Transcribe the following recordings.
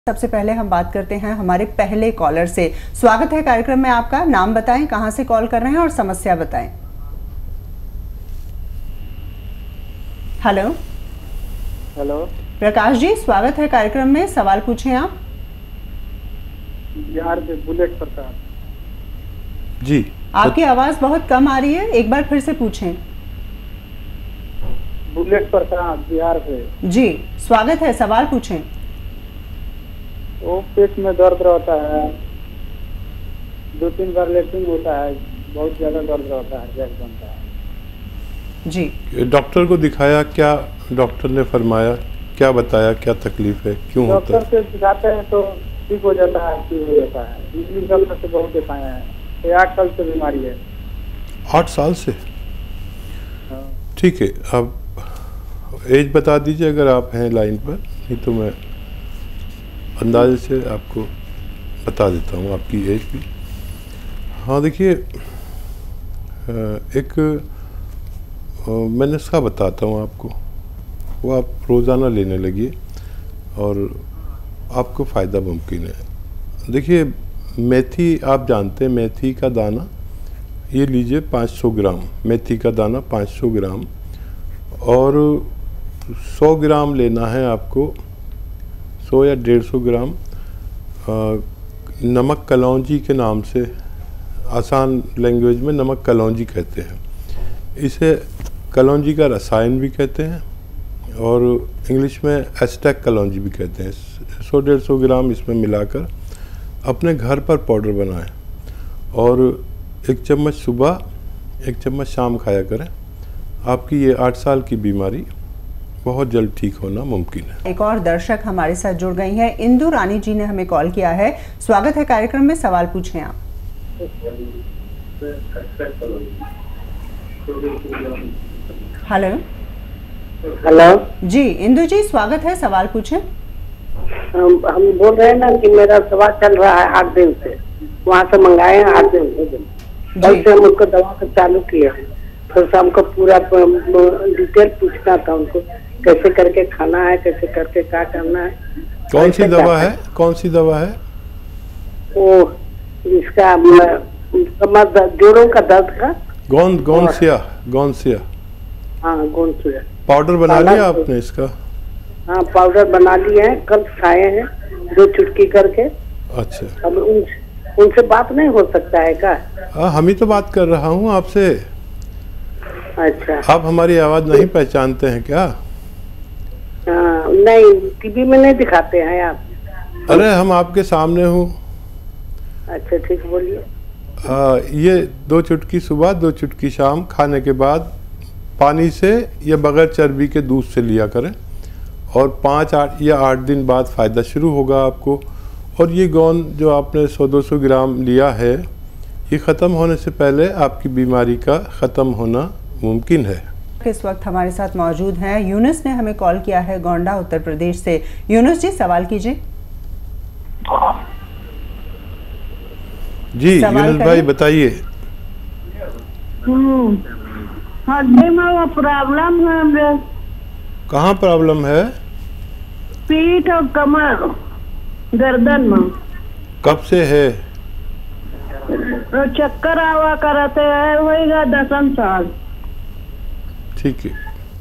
सबसे पहले हम बात करते हैं हमारे पहले कॉलर से। स्वागत है कार्यक्रम में आपका। नाम बताएं, कहां से कॉल कर रहे हैं और समस्या बताएं। हेलो हेलो प्रकाश जी, स्वागत है कार्यक्रम में। सवाल पूछें आप। बिहार से बुलेट प्रसाद जी। आपकी आवाज बहुत कम आ रही है, एक बार फिर से पूछें। बुलेट प्रसाद बिहार से। जी स्वागत है, सवाल पूछें। वो पेट में दर्द रहता है, 2-3 बार लेटरिन होता है, बहुत ज्यादा दर्द रहता है, गैस बनता है। जी डॉक्टर को दिखाया, क्या डॉक्टर ने फरमाया, क्या बताया, क्या तकलीफ है, क्यों होता है? डॉक्टर से दिखाते हैं तो ठीक हो जाता है, ठीक हो जाता है। इंग्लिश डॉक्टर से बहुत दिखाया है। ये 8 साल से बीमारी है। 8 साल से? हाँ। ठीक है, अब एज बता दीजिए अगर आप हैं लाइन पर, नहीं तो मैं अंदाजे से आपको बता देता हूँ आपकी एज भी। हाँ देखिए, एक मैंने इसका बताता हूँ आपको, वो आप रोज़ाना लेने लगिए और आपको फ़ायदा मुमकिन है। देखिए मेथी, आप जानते हैं मेथी का दाना, ये लीजिए 500 ग्राम मेथी का दाना, 500 ग्राम, और 100 ग्राम लेना है आपको, 100 या 150 ग्राम नमक कलौंजी के नाम से, आसान लैंग्वेज में नमक कलौंजी कहते हैं। इसे कलौंजी का रसायन भी कहते हैं और इंग्लिश में एस्टेक कलौंजी भी कहते हैं। 100-150 ग्राम इसमें मिलाकर अपने घर पर पाउडर बनाएं और 1 चम्मच सुबह, 1 चम्मच शाम खाया करें। आपकी ये 8 साल की बीमारी बहुत जल्द ठीक होना मुमकिन है। एक और दर्शक हमारे साथ जुड़ गई हैं। इंदु रानी जी ने हमें कॉल किया है। स्वागत है कार्यक्रम में, सवाल पूछें आप। हेलो हेलो जी, इंदु जी स्वागत है, सवाल पूछें। हम बोल रहे हैं ना कि मेरा दवा चल रहा है 8 दिन से, वहाँ से मंगाए हैं 8 दिन से। कल से हम उसको दवा को चालू किया, फिर से हमको पूरा डिटेल पूछना था उनको, कैसे करके खाना है, कैसे करके क्या करना है। कौन सी दवा है? कौन सी दवा है? वो इसका जोड़ों का दर्द का गोंसिया। हाँ गोंसिया पाउडर बना लिया आपने इसका? हाँ पाउडर बना लिए हैं, कल खाए हैं 2 चुटकी करके। अच्छा, अब उनसे बात नहीं हो सकता है क्या? हम ही तो बात कर रहा हूँ आपसे। अच्छा, आप हमारी आवाज़ नहीं पहचानते हैं क्या? नहीं, टीवी में नहीं दिखाते हैं आप? अरे हम आपके सामने हूँ। अच्छा ठीक, बोलिए। ये 2 चुटकी सुबह, 2 चुटकी शाम खाने के बाद पानी से या बगैर चर्बी के दूध से लिया करें और 5 या 8 दिन बाद फ़ायदा शुरू होगा आपको। और ये गोंद जो आपने 100-200 ग्राम लिया है, ये ख़त्म होने से पहले आपकी बीमारी का ख़त्म होना मुमकिन है। इस वक्त हमारे साथ मौजूद हैं यूनुस ने हमें कॉल किया है गोंडा उत्तर प्रदेश से। यूनुस जी सवाल कीजिए। जी यूनुस भाई बताइए। हड्डी में प्रॉब्लम है हमरे। कहाँ प्रॉब्लम है? पीठ और कमर, गर्दन में। कब से है? चक्कर आवा करते है, होगा 10 साल। ठीक है,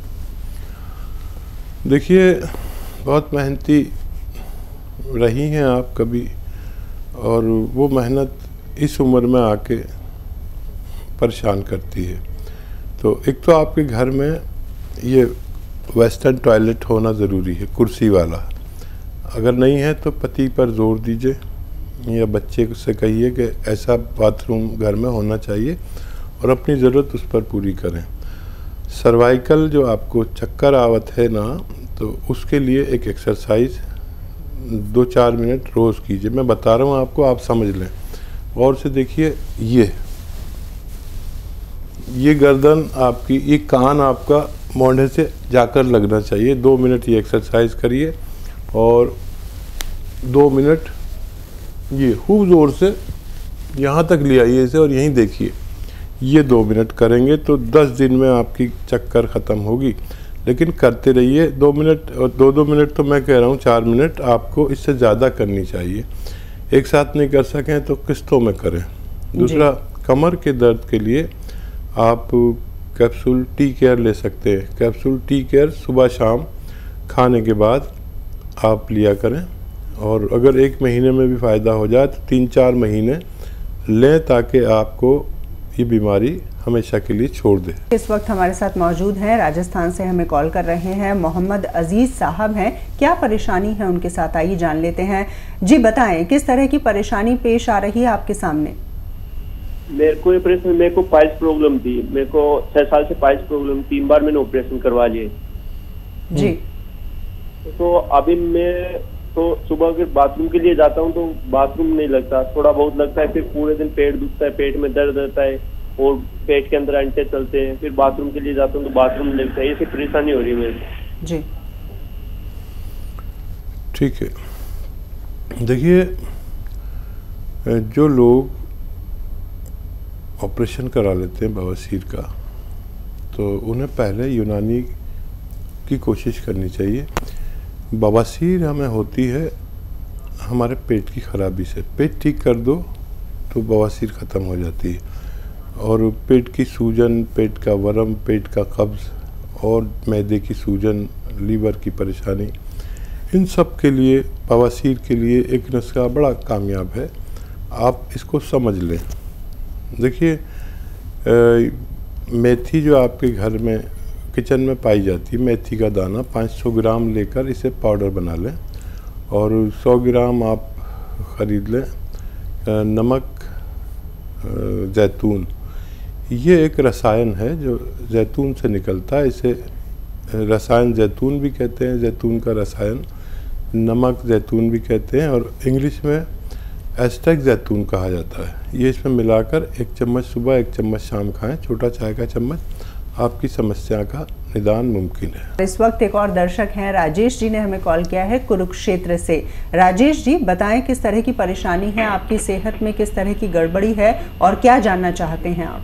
देखिए बहुत मेहनती रही हैं आप कभी, और वो मेहनत इस उम्र में आके परेशान करती है। तो एक तो आपके घर में ये वेस्टर्न टॉयलेट होना ज़रूरी है, कुर्सी वाला। अगर नहीं है तो पति पर जोर दीजिए या बच्चे से कहिए कि ऐसा बाथरूम घर में होना चाहिए और अपनी ज़रूरत उस पर पूरी करें। सर्वाइकल जो आपको चक्कर आवत है ना, तो उसके लिए एक एक्सरसाइज 2-4 मिनट रोज़ कीजिए। मैं बता रहा हूँ आपको, आप समझ लें। और से देखिए, ये गर्दन आपकी, ये कान आपका मोंढे से जाकर लगना चाहिए। 2 मिनट ये एक्सरसाइज करिए और 2 मिनट ये खूब ज़ोर से यहाँ तक ले आइए इसे और यहीं देखिए। ये 2 मिनट करेंगे तो 10 दिन में आपकी चक्कर ख़त्म होगी। लेकिन करते रहिए। 2 मिनट और 2 मिनट तो मैं कह रहा हूँ 4 मिनट आपको इससे ज़्यादा करनी चाहिए। एक साथ नहीं कर सकें तो किस्तों में करें। दूसरा, कमर के दर्द के लिए आप कैप्सूल टी केयर ले सकते हैं। कैप्सूल टी केयर सुबह शाम खाने के बाद आप लिया करें, और अगर 1 महीने में भी फ़ायदा हो जाए तो 3-4 महीने लें, ताकि आपको ये बीमारी हमेशा के लिए छोड़ दे। इस वक्त हमारे साथ मौजूद हैं, राजस्थान से हमें कॉल कर रहे हैं, मोहम्मद अजीज साहब हैं। क्या परेशानी है उनके साथ, आइए जान लेते हैं। जी बताएं, किस तरह की परेशानी पेश आ रही है आपके सामने? मेरे को पाइल्स प्रॉब्लम थी। मेरे को 6 साल से पाइल्स प्रॉब्लम, 3 बार मैंने ऑपरेशन करवा लिए जी। तो अभी मैं तो सुबह अगर बाथरूम के लिए जाता हूँ तो बाथरूम नहीं लगता, थोड़ा बहुत लगता है, फिर पूरे दिन पेट दुखता है, पेट में दर्द रहता है और पेट के अंदर अंटे चलते हैं। फिर बाथरूम के लिए जाता हूँ तो बाथरूम नहीं लगता है। ये सब परेशानी हो रही है मेरे को। जी ठीक है, देखिए, जो लोग ऑपरेशन करा लेते हैं बवासीर का, तो उन्हें पहले यूनानी की कोशिश करनी चाहिए। बवासीर हमें होती है हमारे पेट की खराबी से। पेट ठीक कर दो तो बवासीर ख़त्म हो जाती है। और पेट की सूजन, पेट का वर्म, पेट का कब्ज़ और मैदे की सूजन, लीवर की परेशानी, इन सब के लिए, बवासीर के लिए एक नुस्खा बड़ा कामयाब है। आप इसको समझ लें। देखिए, मेथी जो आपके घर में किचन में पाई जाती है, मेथी का दाना 500 ग्राम लेकर इसे पाउडर बना लें, और 100 ग्राम आप ख़रीद लें नमक जैतून। ये एक रसायन है जो जैतून से निकलता है, इसे रसायन जैतून भी कहते हैं, जैतून का रसायन नमक जैतून भी कहते हैं, और इंग्लिश में एस्टेक जैतून कहा जाता है। ये इसमें मिलाकर 1 चम्मच सुबह 1 चम्मच शाम खाएं, छोटा चाय का चम्मच, आपकी समस्या का निदान मुमकिन है। इस वक्त एक और दर्शक हैं, राजेश जी ने हमें कॉल किया है कुरुक्षेत्र से। राजेश जी बताएं, किस तरह की परेशानी है आपकी, सेहत में किस तरह की गड़बड़ी है और क्या जानना चाहते हैं आप?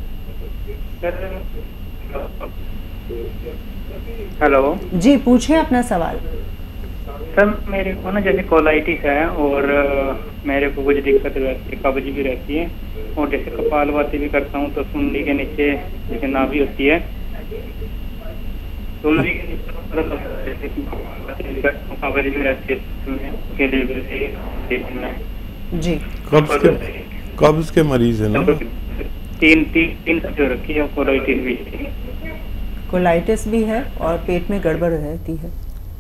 हेलो जी पूछें अपना सवाल। सर, मेरे को ना जैसे कोलाइटिस है और मेरे को कुछ दिक्कत रहती है, कब्ज भी रहती है, और जैसे कपालभाति भी करता हूँ तो सुंडी के नीचे जैसे नाभि होती है, सुंडी के नीचे कब्ज भी रहती है के लिए जी। कब्ज के मरीज है ना? 3 जो रखी है, कोलाइटिस भी है और पेट में गड़बड़ रहती है।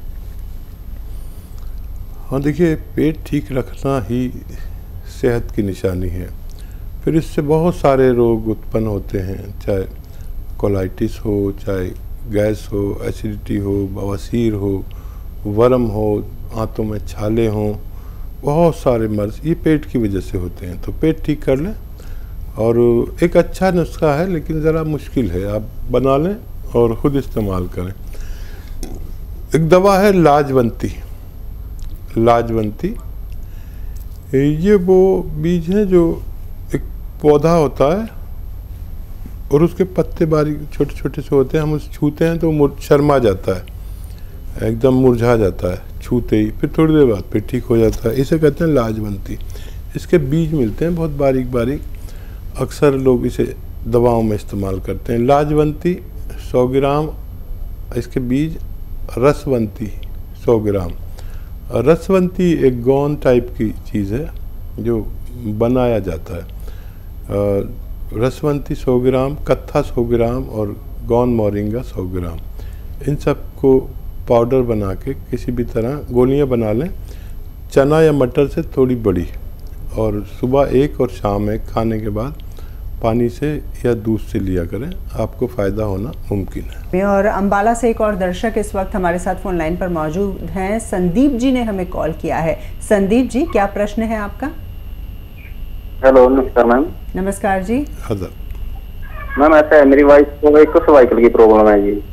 हाँ, देखिए, पेट ठीक रखना ही सेहत की निशानी है। फिर इससे बहुत सारे रोग उत्पन्न होते हैं, चाहे कोलाइटिस हो, चाहे गैस हो, एसिडिटी हो, बवासीर हो, वर्म हो, आंतों में छाले हों, बहुत सारे मर्ज ये पेट की वजह से होते हैं। तो पेट ठीक कर लें, और एक अच्छा नुस्खा है लेकिन ज़रा मुश्किल है, आप बना लें और ख़ुद इस्तेमाल करें। एक दवा है लाजवंती। लाजवंती ये वो बीज है जो एक पौधा होता है और उसके पत्ते बारीक छोटे छोटे से होते हैं। हम उसे छूते हैं तो शर्मा जाता है, एकदम मुरझा जाता है छूते ही, फिर थोड़ी देर बाद फिर ठीक हो जाता है। इसे कहते हैं लाजवंती। इसके बीज मिलते हैं बहुत बारीक बारीक, अक्सर लोग इसे दवाओं में इस्तेमाल करते हैं। लाजवंती 100 ग्राम, इसके बीज रसवंती 100 ग्राम। रसवंती एक गौन टाइप की चीज़ है जो बनाया जाता है। रसवंती 100 ग्राम, कत्था 100 ग्राम और गौन मोरिंगा 100 ग्राम, इन सब को पाउडर बना के किसी भी तरह गोलियां बना लें, चना या मटर से थोड़ी बड़ी, और सुबह 1 और शाम 1 खाने के बाद पानी से या दूध से लिया करें, आपको फ़ायदा होना मुमकिन है। और अंबाला से एक और दर्शक इस वक्त हमारे साथ फोन लाइन पर मौजूद हैं, संदीप जी ने हमें कॉल किया है। संदीप जी, क्या प्रश्न है आपका? हेलो, नमस्कार मैम। नमस्कार जी। मैम ऐसा है, मेरी वाइफ को एक तो सर्वाइकल की प्रॉब्लम है जी।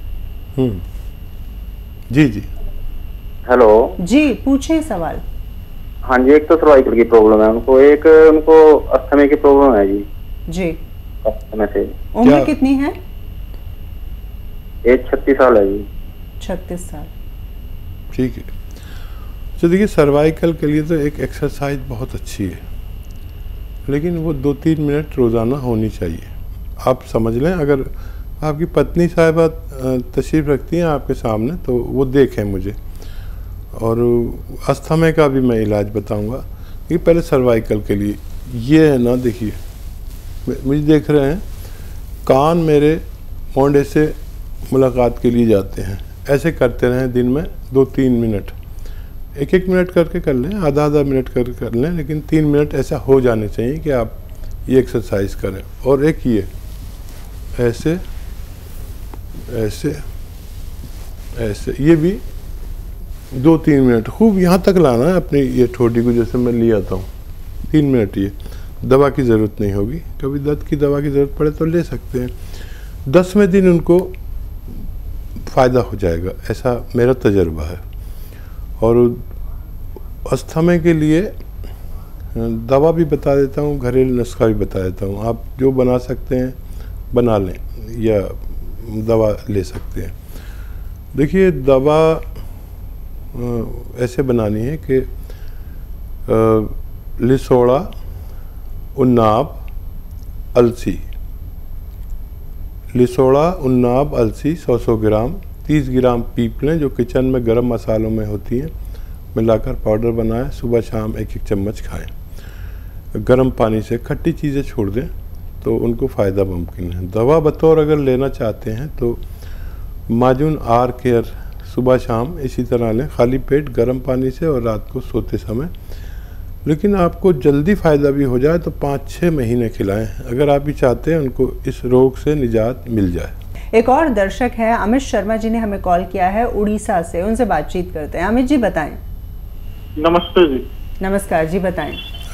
जी जी। हेलो जी, पूछें सवाल। हाँ जी, एक तो सर्वाइकल की प्रॉब्लम है उनको, एक उनको अस्थमा की प्रॉब्लम है जी। जी। में से उम्र कितनी है? एज 36 साल है जी। 36 साल। ठीक है। तो देखिए सर्वाइकल के लिए तो एक एक्सरसाइज बहुत अच्छी है, लेकिन वो 2-3 मिनट रोज़ाना होनी चाहिए। आप समझ लें, अगर आपकी पत्नी साहिबा तशरीफ़ रखती हैं आपके सामने तो वो देखें मुझे, और अस्थमा का भी मैं इलाज बताऊंगा। ये पहले सर्वाइकल के लिए ये है ना, देखिए मुझे देख रहे हैं, कान मेरे मोंडे से मुलाकात के लिए जाते हैं। ऐसे करते रहें दिन में 2-3 मिनट, 1-1 मिनट करके कर लें, आधा मिनट करके कर लें, लेकिन 3 मिनट ऐसा हो जाने चाहिए कि आप ये एक्सरसाइज करें। और एक ये ऐसे ऐसे ऐसे, ये भी 2-3 मिनट खूब यहाँ तक लाना है अपनी ये ठोडी को, जैसे मैं ले आता हूँ 3 मिनट। ये दवा की ज़रूरत नहीं होगी, कभी दर्द की दवा की ज़रूरत पड़े तो ले सकते हैं। 10वें दिन उनको फ़ायदा हो जाएगा, ऐसा मेरा तजर्बा है। और अस्थमा के लिए दवा भी बता देता हूँ, घरेलू नुस्खा भी बता देता हूँ। आप जो बना सकते हैं बना लें या दवा ले सकते हैं। देखिए दवा ऐसे बनानी है कि लिसोड़ा, उन्नाब, अलसी, लिसोड़ा, उन्नाब, अलसी 100-100 ग्राम, 30 ग्राम पीपलें जो किचन में गरम मसालों में होती हैं, मिलाकर पाउडर बनाएं, सुबह शाम 1-1 चम्मच खाएं। गर्म पानी से खट्टी चीज़ें छोड़ दें तो उनको फ़ायदा मुमकिन है। दवा बतौर अगर लेना चाहते हैं तो माजून आर केयर सुबह शाम इसी तरह लें, खाली पेट गर्म पानी से और रात को सोते समय। लेकिन आपको जल्दी फ़ायदा भी हो जाए तो 5-6 महीने खिलाएं, अगर आप भी चाहते हैं उनको इस रोग से निजात मिल जाए। एक और दर्शक है अमित शर्मा जी ने हमें कॉल किया है उड़ीसा से, उनसे बातचीत करते हैं। अमित जी बताएं। नमस्ते जी। नमस्कार जी, बताएं।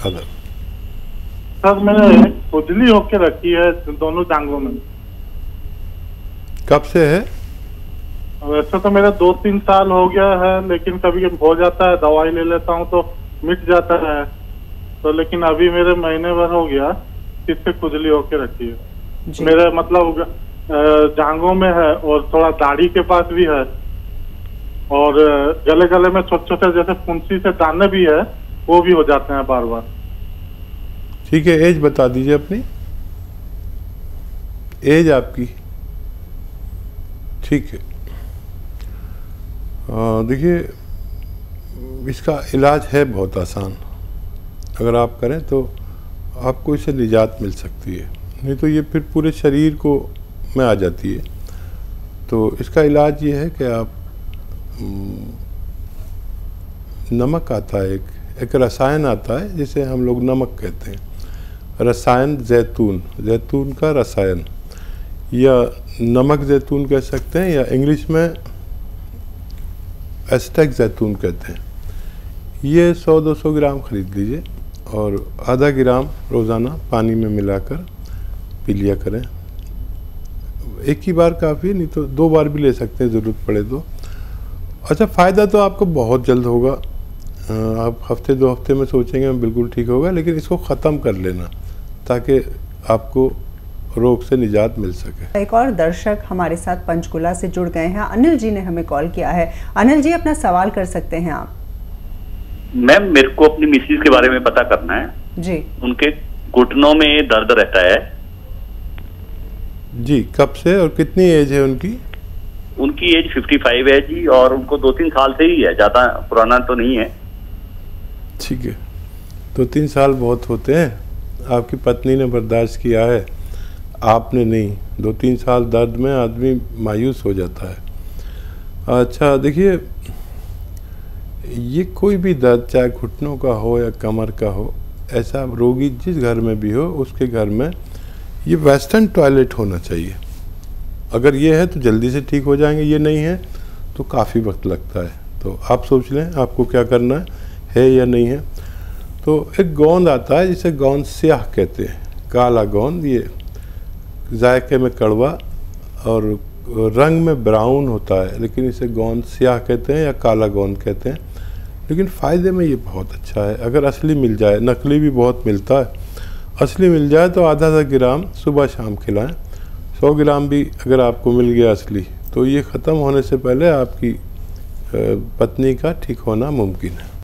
सर मैंने खुजली होके रखी है दोनों टांगों में। कब से है? वैसे तो मेरा 2-3 साल हो गया है, लेकिन कभी हो जाता है, दवाई ले लेता हूँ तो मिट जाता है। तो लेकिन अभी मेरे महीने भर हो गया इससे खुजली होके रखी है। मेरे मतलब जांघों में है और थोड़ा दाढ़ी के पास भी है, और गले में छोटे-छोटे जैसे फुंसी से दाने भी है, वो भी हो जाते हैं बार बार। ठीक है, एज बता दीजिए अपनी, एज आपकी। ठीक है, देखिए इसका इलाज है बहुत आसान, अगर आप करें तो आपको इससे निजात मिल सकती है, नहीं तो ये फिर पूरे शरीर को में आ जाती है। तो इसका इलाज ये है कि आप नमक आता है, एक रसायन आता है जिसे हम लोग नमक कहते हैं, रसायन जैतून का रसायन, या नमक जैतून कह सकते हैं, या इंग्लिश में एस्टेक जैतून कहते हैं। ये 100-200 ग्राम खरीद लीजिए और आधा ग्राम रोज़ाना पानी में मिलाकर पी लिया करें। एक ही बार काफ़ी, नहीं तो 2 बार भी ले सकते हैं ज़रूरत पड़े तो। अच्छा, फ़ायदा तो आपको बहुत जल्द होगा, आप हफ्ते 2 हफ्ते में सोचेंगे बिल्कुल ठीक होगा, लेकिन इसको ख़त्म कर लेना ताकि आपको रोग से निजात मिल सके। एक और दर्शक हमारे साथ पंचकुला से जुड़ गए हैं, अनिल जी ने हमें कॉल किया है। अनिल जी, अपना सवाल कर सकते हैं आप। मैम, मेरे को अपनी मिसेज के बारे में पता करना है जी। उनके घुटनों में दर्द रहता है जी। कब से और कितनी एज है उनकी? उनकी एज 55 है जी, और उनको 2-3 साल से ही है, ज़्यादा पुराना तो नहीं है। ठीक है, 2-3 साल बहुत होते हैं, आपकी पत्नी ने बर्दाश्त किया है, आपने नहीं। 2-3 साल दर्द में आदमी मायूस हो जाता है। अच्छा देखिए, ये कोई भी दर्द चाहे घुटनों का हो या कमर का हो, ऐसा रोगी जिस घर में भी हो उसके घर में ये वेस्टर्न टॉयलेट होना चाहिए। अगर ये है तो जल्दी से ठीक हो जाएंगे, ये नहीं है तो काफ़ी वक्त लगता है। तो आप सोच लें आपको क्या करना है या नहीं है। तो एक गोंद आता है जिसे गोंद स्याह कहते हैं, काला गोंद, ये जायके में कड़वा और रंग में ब्राउन होता है, लेकिन इसे गोंद स्याह कहते हैं या काला गोंद कहते हैं। लेकिन फ़ायदे में ये बहुत अच्छा है, अगर असली मिल जाए, नकली भी बहुत मिलता है, असली मिल जाए तो आधा ग्राम सुबह शाम खिलाएं। 100 ग्राम भी अगर आपको मिल गया असली तो ये ख़त्म होने से पहले आपकी पत्नी का ठीक होना मुमकिन है।